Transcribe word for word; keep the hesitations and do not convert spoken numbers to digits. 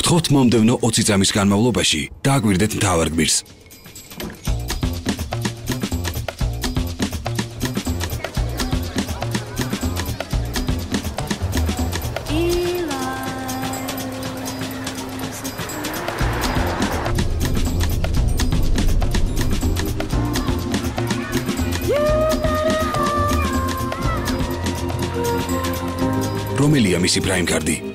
გთხოვთ მომდევნო ოცი წამის განმავლობაში დააკვირდეთ მთავარ გმირს. რომელია მისი პრაიმ კარდი?